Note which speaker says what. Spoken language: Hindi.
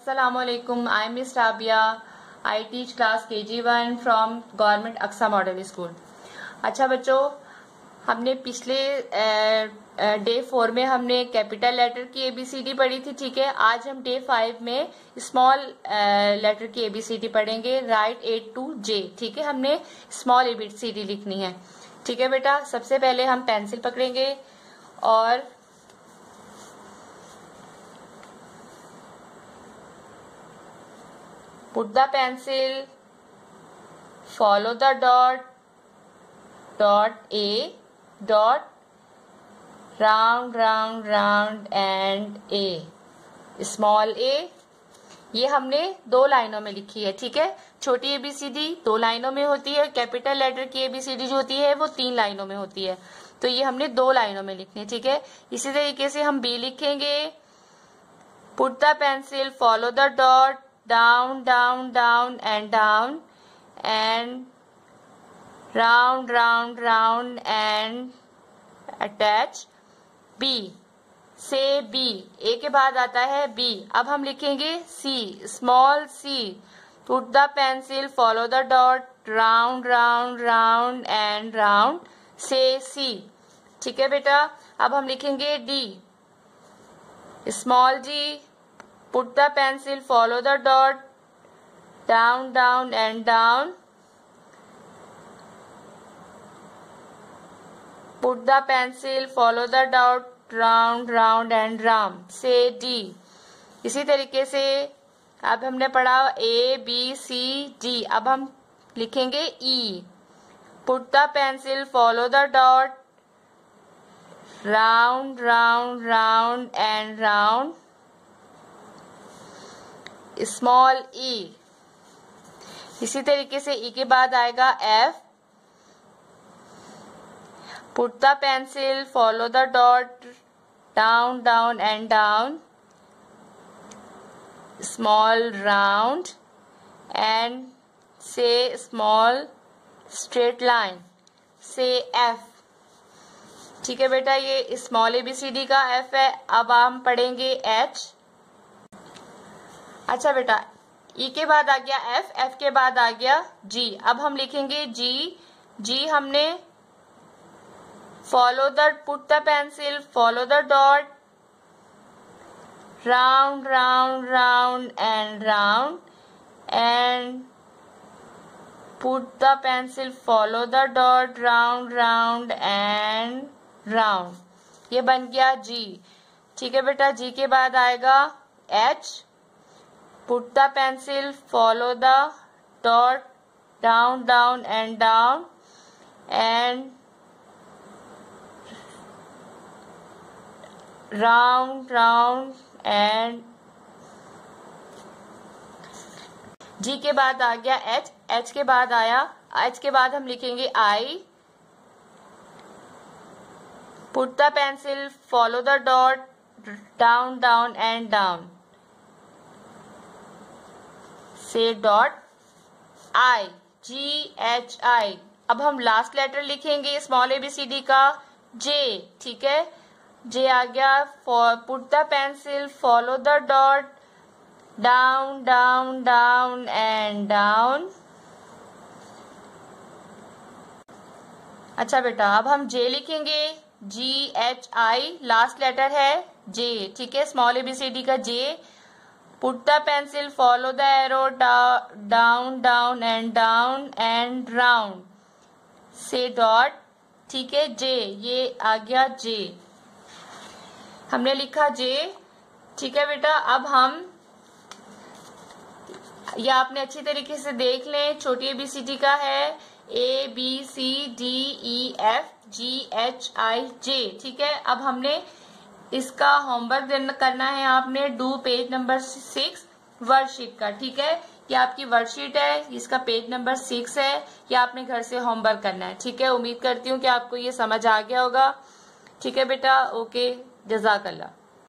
Speaker 1: Assalamualaikum. I am Miss Rabia. I teach class KG1 from government Aqsa model school. अच्छा बच्चों, हमने पिछले डे 4 में हमने कैपिटल लेटर की ABCD पढ़ी थी। ठीक है, आज हम डे 5 में स्मॉल लेटर की ABCD पढ़ेंगे, राइट A to J। ठीक है, हमने स्मॉल ABCD लिखनी है। ठीक है बेटा, सबसे पहले हम पेंसिल पकड़ेंगे और put the pencil, follow the dot A, dot, round and A, small a। ये हमने 2 लाइनों में लिखी है। ठीक है, छोटी ABCD 2 लाइनों में होती है, कैपिटल लेटर की ABCD जो होती है वो 3 लाइनों में होती है, तो ये हमने 2 लाइनों में लिखनी है। ठीक है, इसी तरीके से हम B लिखेंगे, put the pencil, follow the dot, down and down and round and attach B, से B, A के बाद आता है B। अब हम लिखेंगे C, small c, put the pencil, follow the dot, round and round, से C। ठीक है बेटा, अब हम लिखेंगे D, small g, put the pencil, follow the dot, down and down, put the pencil, follow the dot, round and round, से D। इसी तरीके से अब हमने पढ़ा A B C D, अब हम लिखेंगे E, put the pencil, follow the dot, round and round, small e। इसी तरीके से E के बाद आएगा F, put the pencil, follow the dot, down and down, small round and say small straight line, से F। ठीक है बेटा, ये स्मॉल ABCD का F है। अब हम पढ़ेंगे H। अच्छा बेटा, E के बाद आ गया F, F के बाद आ गया G। अब हम लिखेंगे G हमने follow the, put the pencil, follow the dot, round and round and put the pencil, follow the dot, round and round, ये बन गया G। ठीक है बेटा, G के बाद आएगा H, put the pencil, follow the dot, down and down and round and G के बाद आ गया H, H के बाद आया, H के बाद हम लिखेंगे I, put the pencil, follow the dot, down and down, से डॉट I, GHI। अब हम लास्ट लेटर लिखेंगे स्मॉल ABCD का J। ठीक है, J आ गया, put the pencil, follow the dot, down and down. अच्छा बेटा, अब हम J लिखेंगे, GHI, लास्ट लेटर है J। ठीक है, स्मॉल ABCD का J, put the pencil, follow the arrow, down and round, से डॉट। ठीक है, J, ये आ गया J, हमने लिखा J। ठीक है बेटा, अब हम ये आपने अच्छी तरीके से देख लें, छोटी ABCD का है A B C D E F G H I J। ठीक है, अब हमने इसका होमवर्क करना है आपने, डू पेज नंबर 6 वर्कशीट का। ठीक है, ये आपकी वर्कशीट है, इसका पेज नंबर 6 है, ये आपने घर से होमवर्क करना है। ठीक है, उम्मीद करती हूँ कि आपको ये समझ आ गया होगा। ठीक है बेटा, ओके, जज़ाकल्लाह।